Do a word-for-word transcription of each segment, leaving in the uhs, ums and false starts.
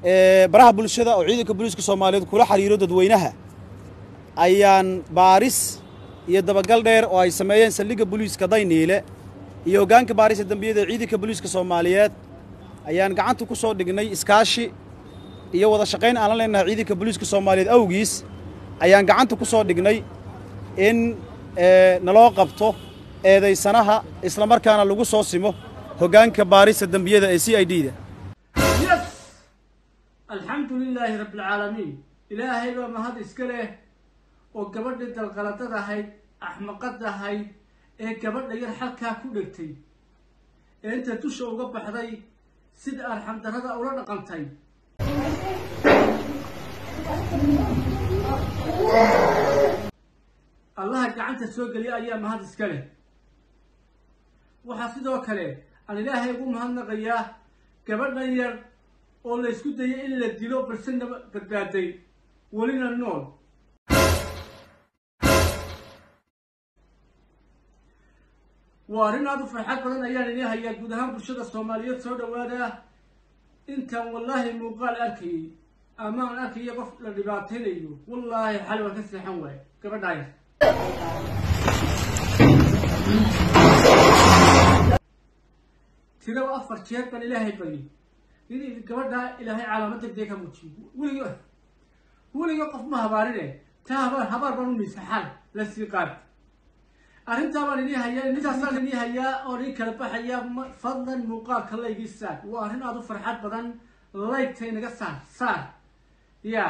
baraha bulshada oo ciidanka booliiska Soomaaliyeed kula xiriiro dadweynaha ayaan baaris iyo dabagal dheer oo ay sameeyeen saldhigga booliiska Dayniile iyo hoggaanka baarista dambiyada ciidanka booliiska Soomaaliyeed ayaan gacanta ku soo dhignay iskaashi iyo wada shaqayn aan la leenahay ciidanka booliiska Soomaaliyeed awgiis ayaan gacanta ku soo dhignay in naloo qabto eedaysanaha isla markaana lagu soo simo hoggaanka baarista dambiyada ee C I D-da. alxamdulilaahi rabbil caalamiin ilaahay baa mahad iska leh oo gabadhii dalqaladad ahayd axmaqad ahayd ee gabadha yar halkaa ku dhigtay ee inta dusha uga baxday sida arxam darrada ula dhaqantay allaha gacanta soo geliya ayaa mahad iska leh. waxaa sidoo kale aan ilaahay ugu mahadnaqayaa gabadhan yar oo la isku dayay in la dilo balse badbaaday welina nool. waa arrin aad u farxad badan ayaan idin hayaa guud ahaan bulshada Soomaaliyeed. soo dhawaada intaan wallaahi muuqaal arkayay ama aan arkayo qof la dhibaataynayo wallaahi xal waa ka seexan waay gabadha yar. tiro afar jeer baan ilaahay baryay in gabadha ilaahay calaamad degdeg ka muujiyo weliga weliga qof ma habaarine taa habaar habaar baan u misaxal la sii qaad arrintaa baan idin hayaa ninkaasaan idin hayaa oo idin kala baxaya fadlan muuqaalka laygiisa waa arrin aad u farxad badan laygtay naga saar saar ya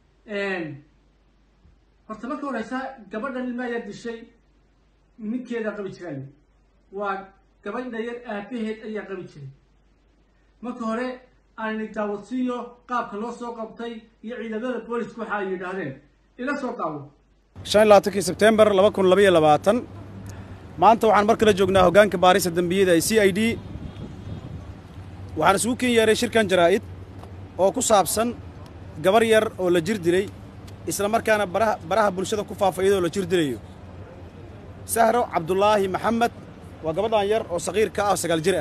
horta marka horeysa gabadhan ilmaa yar dishay ninkeeda qabi jiray waa gabadha yar aabaheed ayaa qabi jiray. marka hore aan daawadsiiyo qaabka loo soo qabtay iyo ciidamada booliska waxa ay yiraahdeen ila soo daawo. shan iyo labaatankii September laba kun laba iyo labaatan maanta waxaan mar kale joognaa hoggaanka baarista dambiyada ee C I D. waxaan isugu keen yeeray shirkan jaraa'id oo ku saabsan gabar yar oo la jir dilay isla markaana baraha baraha bulshada ku faafayay oo la jir dilayo. Sahro Cabdullaahi Maxamed waa gabadhan yar oo saqiir ka ah sagaal jir ah.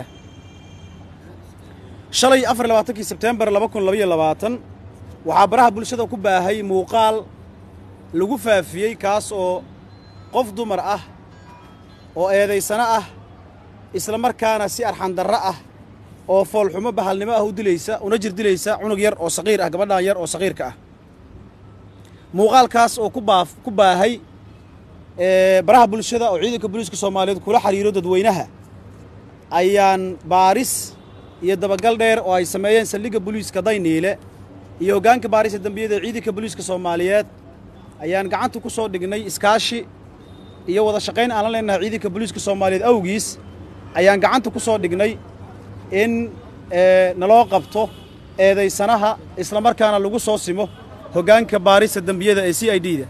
shalay afar iyo labaatankii September laba kun laba iyo labaatan waxaa baraha bulshada ku baahay muuqaal lagu faafiyay kaas oo qof dumar ah oo eedaysana ah isla markaana si arxan darro ah oo foolxumo bahalnimo ah u dilaysa una jir dilaysa cunug yar oo saqiir ah gabadhan yar oo saqiirka ah. muuqaalkaas oo ku baaf ku baahay ee baraha bulshada oo ciidanka booliiska Soomaaliyeed kula xiriiro dadweynaha ayaan baaris iyo dabagal dheer oo ay sameeyeen saldhigga booliiska Dayniile iyo hoggaanka baarista dambiyada ciidanka booliiska Soomaaliyeed ayaan gacanta ku soo dhignay iskaashi iyo wada shaqayn aan la leenahay ciidanka booliiska Soomaaliyeed awgiis ayaan gacanta ku soo dhignay in naloo qabto eedaysanaha isla markaana lagu soo simo hoggaanka baarista dambiyada ee C I D-da.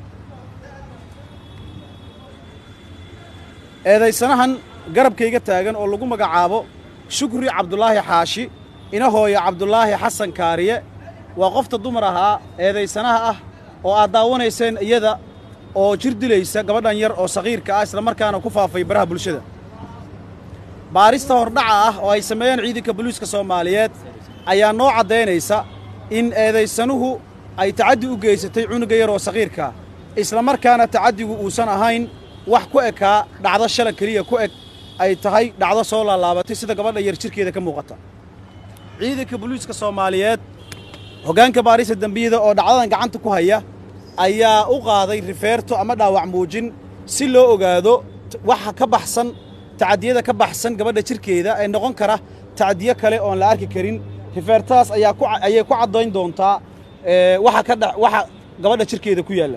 eedaysanahan garabkayga taagan oo lagu magacaabo Shukri Cabdullaahi Xaashi ina hooyo Cabdullaahi Xasan Kaariye waa qofta dumar ahaa eedaysanaha ah oo aad daawanayseen iyada oo jir dilaysa gabadhan yar oo saqiirka ah isla markaana ku faafay baraha bulshada. baarista hordhaca ah oo ay sameeyeen ciidanka booliiska Soomaaliyeed ayaa noo cadeynaysa in eedaysanuhu ay tacaddi u geysatay cunuga yar oo saqiirka isla markaana tacaddigu uusan ahayn wax ku ekaa dhacdo shalay kaliya ku eg ay tahay dhacdo soo laalaabatay sida gabadha yar jirkeeda ka muuqata. ciidanka booliiska Soomaaliyeed hoggaanka baarista dambiyada oo dhacdadan gacanta ku haya ayaa u qaaday rifeerto ama dhaawac muujin si loo ogaado waxa ka baxsan tacadiyada ka baxsan gabadha jirkeeda ay noqon kara tacadiyo kale oo la arki karin. rifeertaas ayaa ku ayay ku cadeyn doontaa ee waxa ka waxa gabadha jirkeeda ku yaala.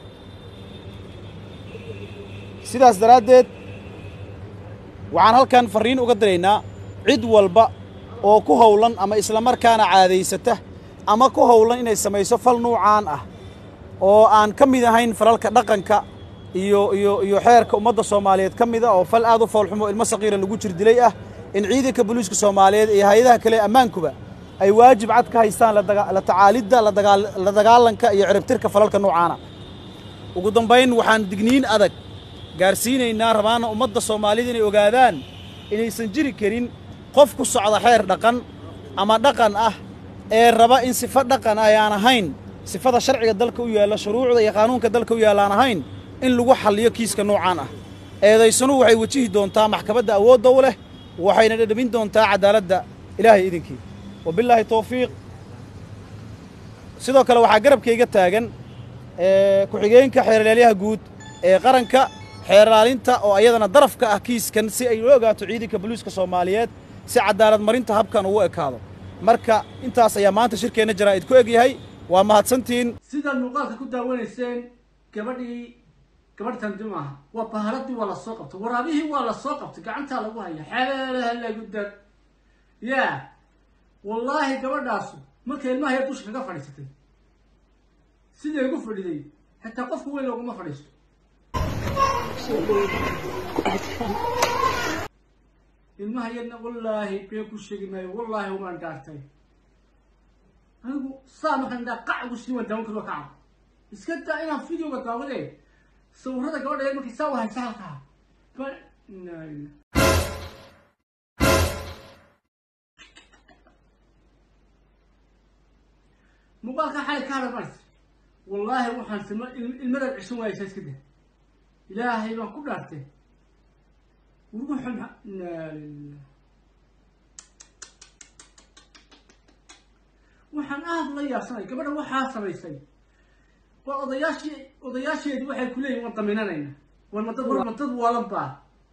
sidaas daraadeed waxaan halkan fariin uga direynaa cid walba oo ku howlan ama isla markaana caadaysata ama ku howlan inay samayso fal nuucaan ah oo aan ka mid ahayn falalka dhaqanka iyo iyo iyo xeerka ummadda Soomaaliyeed ka mid ah oo fal aad u foolxumo ilmo saqiir lagu jir dilay ah in ciidanka booliiska Soomaaliyeed iyo hay'adaha kale ammaankuba ay waajib cad ka haystaan la tacaalidda la dagaalanka iyo ciribtirka falalka nuucaana. ugu dambeyn waxaan digniin adag gaarsiinaynaa rabaana ummadda Soomaaliyeed inay ogaadaan inaysan jiri karin qof ku socda xeer dhaqan ama dhaqan ah ee raba in sifo dhaqan ayaan ahayn sifada sharciga dalka u yaalla shuruucda iyo qaanuunka dalka u yaallaan ahayn in lagu xalliyo kiiska noocaan ah eedaysanu waxay wajihi doontaa maxkamadda awoodda u leh waxayna dhadhamin doontaa cadaaladda ilaahay idinkii wabillaahi tawfiiq sidoo kale waxaa garabkayga taagan ku-xigeenka xeerlaalyaha guud ee qaranka xeerlaalinta oo ayadana daraf ka ah kiiskan si ay u ogaato ciidanka booliiska Soomaaliyeed si cadaalad marinta habkan ugu ekaado marka intaas ayaa maanta shirkeena jaraa'id ku egyahay waa mahadsantiin sida muuqaalka ku daawanayseen gabadhii gabadhan dimaha waa baharadii waa la soo qabtay waraabihii waa la soo qabtay gacanta lagu haya xeelaha lagu dar ya wallahi gabadhaasu markay ilmaha yar dusha kaga fadhiisatay sidee ugu fadhiday hatta qofku weyn looguma fadhiisto ilmaha yarna wallahi been ku sheegi maayo wallahi waan dhaartay anigu saamakan da qacu si waan daawan karo kaca iska daa inaan fiidiyowga daawaday sawirada gabadha yar markii saa wahay sahalka ba muuqaalka xalay ka hadal maris wallahi waxaan sama ilmada cishan waayay iska daa ilaahay baan ku dhaartay wuxuu xuma waxaan aad la yaabsanay gabadha waxaa samaysay waa odayaashii odayaasheedu waxay ku leeyihiin waan daminanayna waan madad madad waalan baa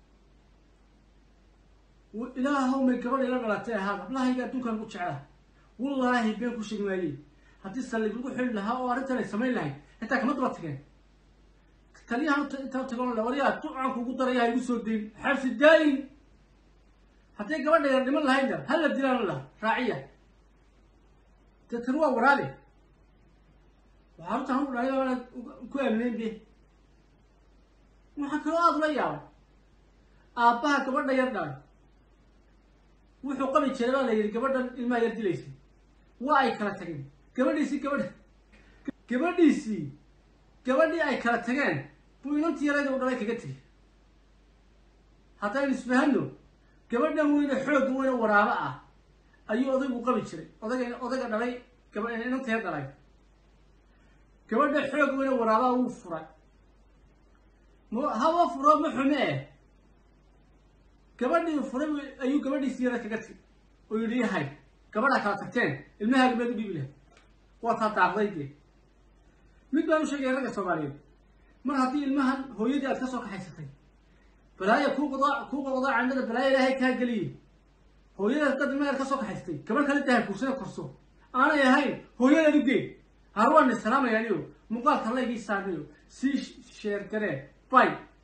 ilaahow may gabadha ila dhalatay ahaada wallahi adduunkan ugu jeclaa wallahi been ku sheegi maayey haddii saldhig lagu xili lahaa oo arrintan ay samayn lahayd xitaa kama daba tageen taliyahan intaa tagoon la wariyaa ducaan kugu darayaa igu soo deyn xabsi daayin haddii gabadha yar dhiman lahaydna hal la dilaan la raaciya تتروى ورالي وعرفت هم رأيوا أنا كوي منين به وحكوا أضل ياو أباها كبرنا يردان وحقوا من شلال ليه كبرنا الما يردي ليسي واي كراتين كبرني سي كبر كبرني سي كبرني أي كراتين بوينون تيرا ده وراي كجتري حتى نسمعهنو كبرنا وين حوق وين ورابعة ayuu odaygu qabi jiray odayga odayga dhalay gabadha inanta yar dhalay gabadha xoog weyn waraabaa uu furay ma hawa furo ma xume gabadhii furay ayuu gabadhii siira kaga tiri oo yiri hay gabadha kala tagteen ilmaha gabadhu dhibi leh waa ta taaqdayde mid baan u sheegay ragga Soomaaliyeed mar haddii ilmahan hooyadii aad ka soo kaxaysatay balaaya ku qodaa ku qodaa candada balaaya ilaahay ka galiyay hooyada dad meel ka soo kaxaystay gabar kale tahay kursina korso aanay ahayn hooyada dhigay harwan salaam yaaniyo muuqaalka la iga saarnayo si sheer garee bay